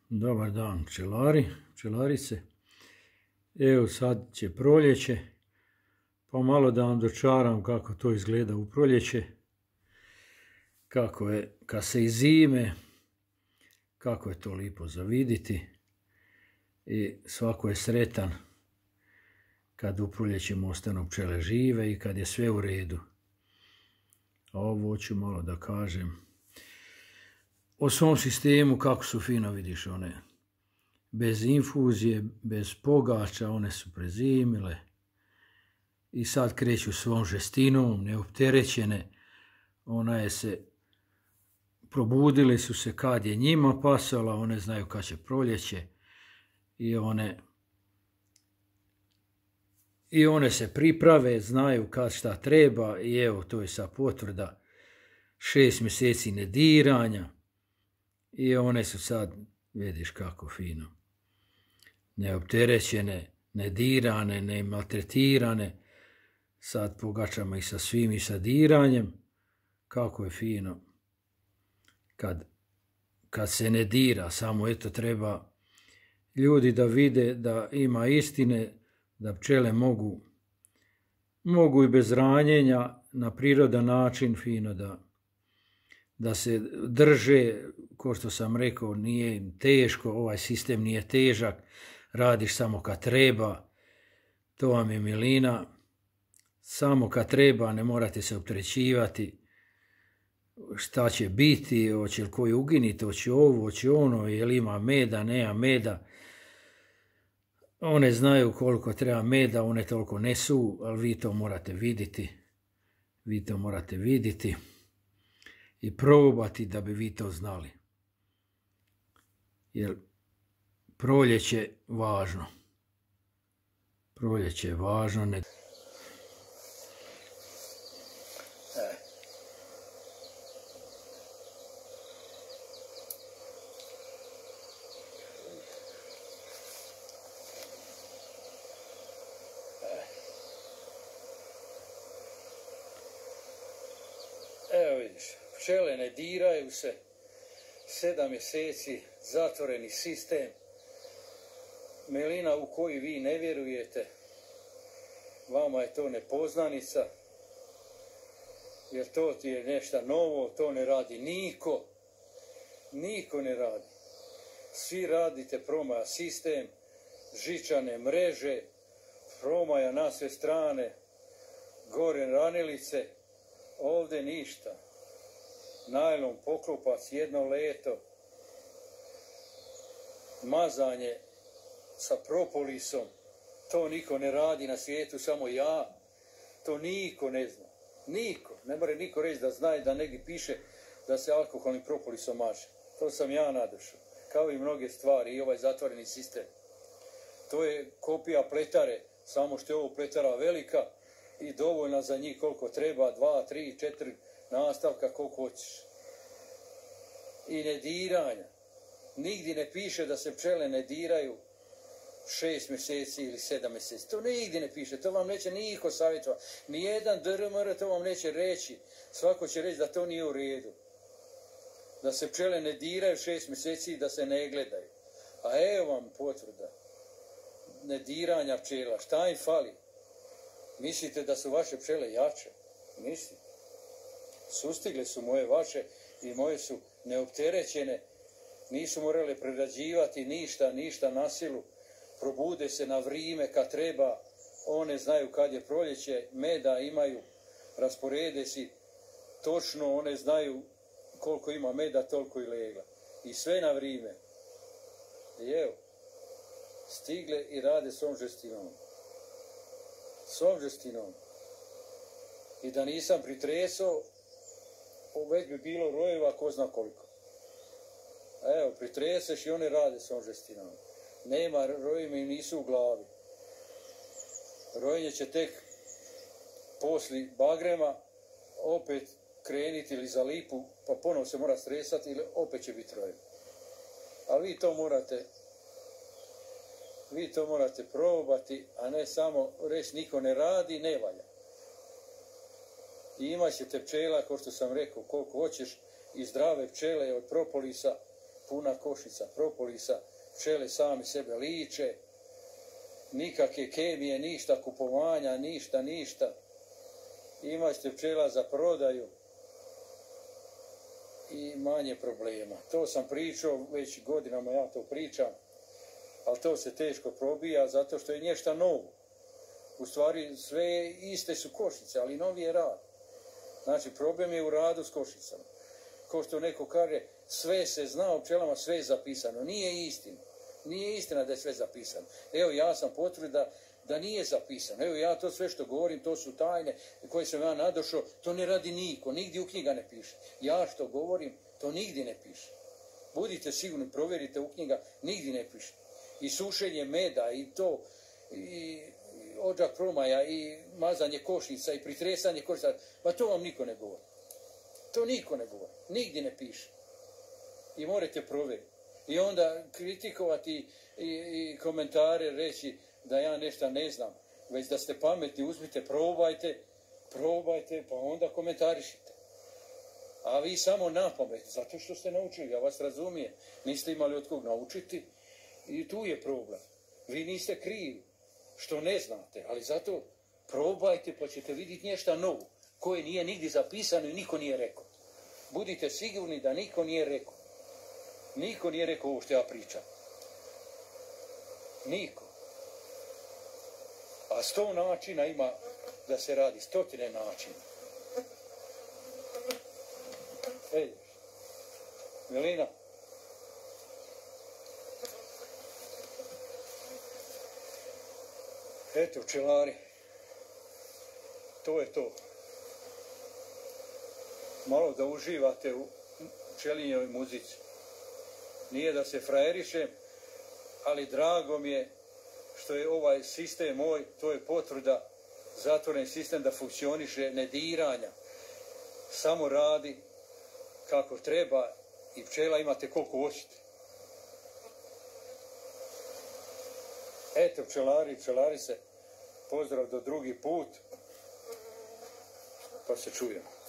Dobar dan pčelari, pčelarice. Evo sad će proljeće, pa malo da vam dočaram kako to izgleda u proljeće. Kako je kad se iz zime, kako je to lipo za vidjeti. I svako je sretan kad u proljeće ostanu pčele žive i kad je sve u redu. A ovo hoću malo da kažem o svom sistemu, kako su fino, vidiš, one bez infuzije, bez pogača, one su prezimile i sad kreću svom žestinom, neopterećene. One se probudile su se kad je njima pasala, one znaju kad će proljeće i one se priprave, znaju kad šta treba i evo to je sad potvrda 6 mjeseci nediranja. I one su sad, vidiš kako fino, neopterećene, nedirane, ne maltretirane, sad pogačamo ih sa svim i sa diranjem, kako je fino kad se ne dira, samo eto treba ljudi da vide da ima istine, da pčele mogu i bez ranjenja na prirodan način fino da se drže, ko što sam rekao, nije teško, ovaj sistem nije težak, radiš samo kad treba, to vam je milina, samo kad treba, ne morate se opterećivati šta će biti, hoće li koji uginiti, hoće ovo, hoće ono, jel ima meda, nema meda. One znaju koliko treba meda, one toliko nesu, ali vi to morate vidjeti. I probati da bi vi to znali. Jer proljeće je važno. Proljeće je važno. Evo vidiš, pčele ne diraju se, 7 mjeseci, zatvoreni sistem, milina u koju vi ne vjerujete, vama je to nepoznanica, jer to ti je nešto novo, to ne radi niko ne radi. Svi radite promaja sistem, žičane mreže, promaja na sve strane, gore ranilice, ovdje ništa. Najlon poklopac, jedno leto, mazanje sa propolisom, to niko ne radi na svijetu, samo ja. To niko ne zna. Niko. Ne more niko reći da zna i da negdje piše da se alkoholnim propolisom maže. To sam ja nadošao. Kao i mnoge stvari i ovaj zatvoreni sistem. To je kopija pletare, samo što je ovo pletara velika i dovoljna za njih koliko treba, 2, 3, 4 nastavka koliko hoćeš. I nediranja. Nigdje ne piše da se pčele ne diraju 6 mjeseci ili 7 mjeseci. To nigdje ne piše, to vam neće niko savjetovati. Nijedan DRMR to vam neće reći. Svako će reći da to nije u redu. Da se pčele ne diraju 6 mjeseci i da se ne gledaju. A evo vam potvrda. Nediranja pčela. Šta im fali? Mislite da su vaše pčele jače? Mislite. Sustigle su moje vaše i moje su neopterećene. Nisu morale prerađivati ništa na silu. Probude se na vrijeme kad treba. One znaju kad je proljeće, meda imaju. Rasporede si točno, one znaju koliko ima meda, toliko i legla. I sve na vrijeme. I evo, stigle i rade svom žestinom. Svom žestinom. I da nisam pritresao, već bi bilo rojeva ko zna koliko. A evo, pritreseš i one rade svom žestinom. Nema rojima i nisu u glavi. Rojenje će tek posli bagrema opet krenuti ili za lipu, pa ponovo se mora stresati ili opet će biti rojem. A vi to morate probati, a ne samo reći niko ne radi, ne valja. I imat ćete pčela, kao što sam rekao, koliko hoćeš, i zdrave pčele od propolisa, puna košnica propolisa, pčele sami sebe liče, nikakve kemije, ništa kupovanja, ništa. Imate pčela za prodaju i manje problema. To sam pričao, već godinama ja to pričam, ali to se teško probija zato što je nešto novo. U stvari sve iste su košnice, ali novi je rad. Znači problem je u radu s košnicama. Ko što neko kaže, sve se zna o pčelama, sve je zapisano. Nije istina. Nije istina da je sve zapisano. Evo ja sam potvrdio da nije zapisano. Evo ja to sve što govorim, to su tajne koje sam ja nadošao, to ne radi niko, nigdje u knjiga ne piše. Ja što govorim, to nigdje ne piše. Budite sigurni, provjerite u knjiga, nigdje ne piše. I sušenje meda, i to, i odžak promaja, i mazanje košnica, i pritresanje košnica, pa to vam niko ne govori. To niko ne govori, nigdje ne piše. I morate provjeriti. I onda kritikovati i komentare reći da ja nešto ne znam, već da ste pametni, uzmite, probajte, pa onda komentarišite. A vi samo na pamet, zato što ste naučili, ja vas razumijem, niste imali od kog naučiti i tu je problem. Vi niste krivi što ne znate, ali zato probajte pa ćete vidjeti nešto novo, koje nije nigdje zapisano i niko nije rekao. Budite sigurni da niko nije rekao. Niko nije rekao ovo što ja pričam. Niko. A 100 načina ima da se radi, 100 načina. Ej, Milina. Eto, pčelari. To je to. Malo da uživate u pčelinjoj muzici. Nije da se frajerišem, ali drago mi je što je ovaj sistem moj, to je potvrda, zatvoren sistem da funkcioniše, ne diranja. Samo radi kako treba i pčela imate koliko hoćete. Eto pčelari se, pozdrav do drugi put, pa se čujemo.